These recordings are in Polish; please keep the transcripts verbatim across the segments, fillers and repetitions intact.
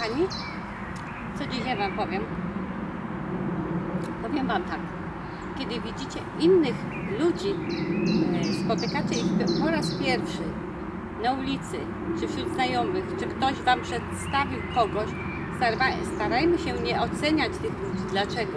kochani, co dzisiaj Wam powiem? Powiem Wam tak, kiedy widzicie innych ludzi, spotykacie ich po raz pierwszy na ulicy, czy wśród znajomych, czy ktoś Wam przedstawił kogoś, starajmy się nie oceniać tych ludzi. Dlaczego?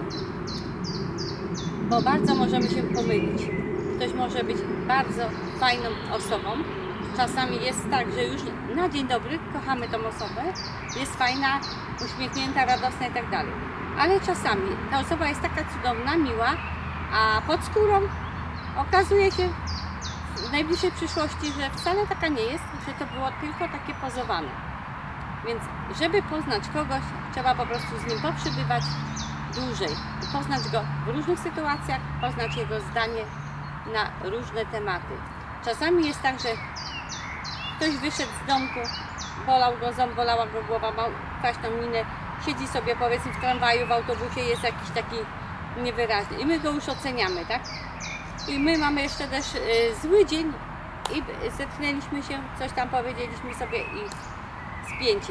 Bo bardzo możemy się pomylić. Ktoś może być bardzo fajną osobą. Czasami jest tak, że już na dzień dobry kochamy tą osobę, jest fajna, uśmiechnięta, radosna i tak dalej. Ale czasami ta osoba jest taka cudowna, miła, a pod skórą okazuje się w najbliższej przyszłości, że wcale taka nie jest, że to było tylko takie pozowane. Więc żeby poznać kogoś, trzeba po prostu z nim poprzebywać dłużej. Poznać go w różnych sytuacjach, poznać jego zdanie na różne tematy. Czasami jest tak, że ktoś wyszedł z domku, bolał go ząb, bolała go głowa, ma kwaśną minę, siedzi sobie powiedzmy w tramwaju, w autobusie, jest jakiś taki niewyraźny i my go już oceniamy, tak? I my mamy jeszcze też y, zły dzień i zetknęliśmy się, coś tam powiedzieliśmy sobie i spięcie.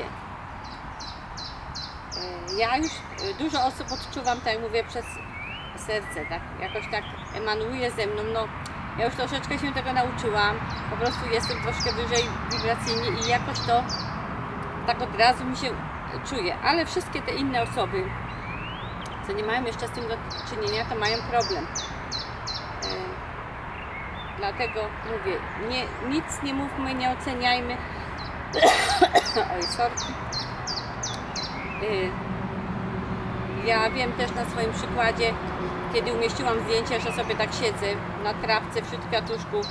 Y, ja już y, dużo osób odczuwam, tak jak mówię, przez serce, tak? Jakoś tak emanuje ze mną, no ja już troszeczkę się tego nauczyłam, po prostu jestem troszkę wyżej wibracyjnie i jakoś to tak od razu mi się czuje, ale wszystkie te inne osoby, co nie mają jeszcze z tym do czynienia, to mają problem. Yy, dlatego mówię, nie, nic nie mówmy, nie oceniajmy. Oj, sorki. Yy, ja wiem też na swoim przykładzie, kiedy umieściłam zdjęcie, że sobie tak siedzę na trawce wśród kwiatuszków,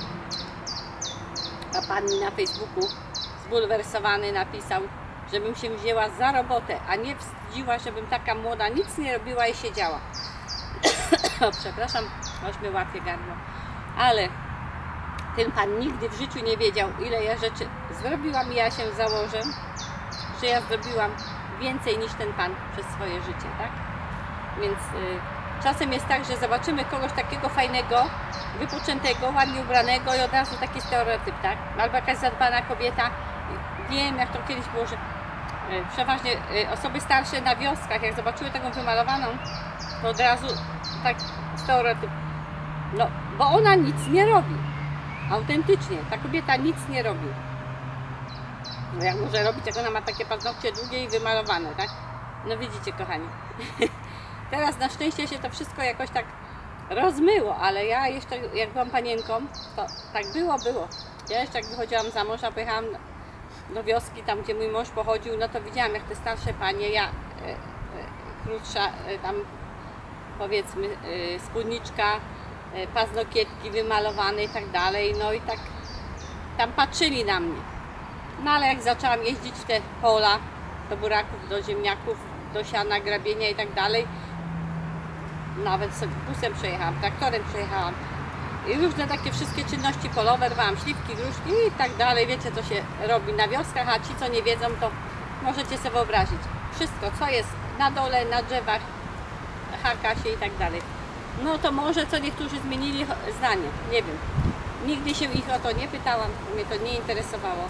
a pan mi na Facebooku zbulwersowany napisał, żebym się wzięła za robotę, a nie wstydziła, żebym taka młoda nic nie robiła i siedziała. O, przepraszam, aż mi łapie gardło. Ale ten pan nigdy w życiu nie wiedział, ile ja rzeczy zrobiłam i ja się założę, że ja zrobiłam więcej niż ten pan przez swoje życie, tak? Więc y, czasem jest tak, że zobaczymy kogoś takiego fajnego, wypoczętego, ładnie ubranego i od razu taki stereotyp, tak? Albo jakaś zadbana kobieta. Wiem, jak to kiedyś było, że przeważnie osoby starsze na wioskach, jak zobaczyły taką wymalowaną, to od razu tak stereotyp. No, bo ona nic nie robi. Autentycznie, ta kobieta nic nie robi. No jak może robić, jak ona ma takie paznokcie długie i wymalowane, tak? No widzicie, kochani. Teraz na szczęście się to wszystko jakoś tak rozmyło, ale ja jeszcze, jak byłam panienką, to tak było, było. Ja jeszcze jak wychodziłam za mąż, a pojechałam do wioski, tam gdzie mój mąż pochodził, no to widziałam, jak te starsze panie, ja e, e, krótsza, e, tam powiedzmy e, spódniczka, e, paznokietki wymalowane i tak dalej, no i tak tam patrzyli na mnie. No ale jak zaczęłam jeździć w te pola, do buraków, do ziemniaków, do siana, grabienia i tak dalej, nawet sobie busem przejechałam, traktorem przejechałam, i różne takie wszystkie czynności polowe, rwałam śliwki, gruszki i tak dalej. Wiecie, co się robi na wioskach, a ci, co nie wiedzą, to możecie sobie wyobrazić. Wszystko, co jest na dole, na drzewach, haka się i tak dalej. No to może co niektórzy zmienili zdanie, nie wiem. Nigdy się ich o to nie pytałam, mnie to nie interesowało.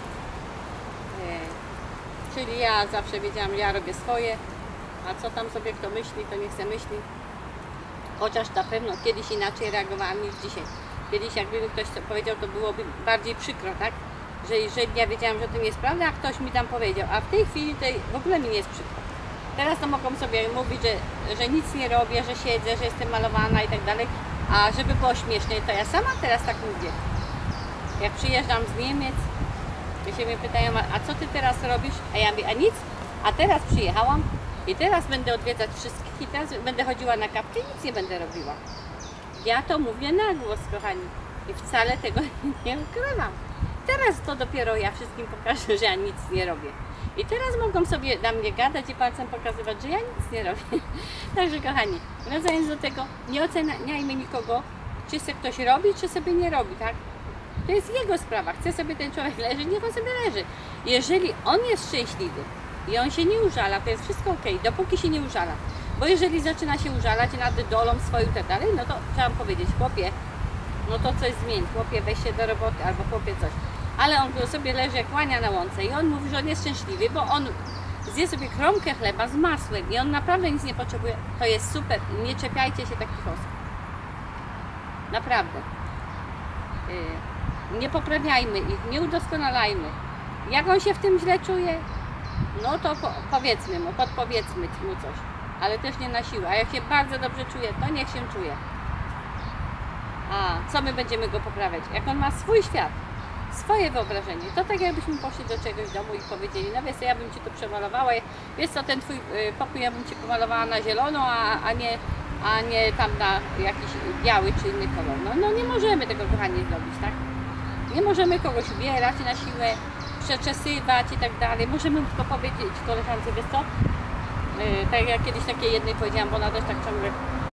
E, czyli ja zawsze wiedziałam, ja robię swoje, a co tam sobie kto myśli, to niech se myśli. Chociaż na pewno kiedyś inaczej reagowałam niż dzisiaj. Kiedyś jakby mi ktoś powiedział, to byłoby bardziej przykro, tak? Że jeżeli ja wiedziałam, że to nie jest prawda, a ktoś mi tam powiedział. A w tej chwili to w ogóle mi nie jest przykro. Teraz to mogą sobie mówić, że, że nic nie robię, że siedzę, że jestem malowana i tak dalej. A żeby było śmiesznie, to ja sama teraz tak mówię. Jak przyjeżdżam z Niemiec, to się mnie pytają, a co ty teraz robisz? A ja mówię, a nic. A teraz przyjechałam i teraz będę odwiedzać wszystkich i teraz będę chodziła na kawkę i nic nie będę robiła. Ja to mówię na głos, kochani. I wcale tego nie ukrywam. Teraz to dopiero ja wszystkim pokażę, że ja nic nie robię. I teraz mogą sobie na mnie gadać i palcem pokazywać, że ja nic nie robię. Także kochani, wracając do tego, nie oceniajmy nikogo, czy sobie ktoś robi, czy sobie nie robi, tak? To jest jego sprawa. Chce sobie ten człowiek leży, niech on sobie leży. Jeżeli on jest szczęśliwy i on się nie użala, to jest wszystko ok, dopóki się nie użala. Bo jeżeli zaczyna się użalać nad dolą swoją i tak dalej, no to trzeba powiedzieć, chłopie, no to coś zmień, chłopie, weź się do roboty, albo chłopie coś. Ale on sobie leży jak łania na łące i on mówi, że on jest szczęśliwy, bo on zje sobie kromkę chleba z masłem i on naprawdę nic nie potrzebuje, to jest super i nie czepiajcie się takich osób. Naprawdę. Yy, nie poprawiajmy ich, nie udoskonalajmy. Jak on się w tym źle czuje, no to po, powiedzmy mu, podpowiedzmy mu coś, ale też nie na siłę. A jak się bardzo dobrze czuje, to niech się czuje. A co my będziemy go poprawiać? Jak on ma swój świat, swoje wyobrażenie, to tak jakbyśmy poszli do czegoś domu i powiedzieli, no wiesz co, ja bym Ci to przemalowała, wiesz co, ten Twój pokój ja bym Ci pomalowała na zielono, a, a, nie, a nie tam na jakiś biały czy inny kolor. No, no nie możemy tego, kochani, zrobić, tak? Nie możemy kogoś ubierać na siłę, przeczesywać i tak dalej. Możemy tylko powiedzieć koleżance, wiesz co, yy, tak jak kiedyś takiej jednej powiedziałam, bo ona też tak ciągle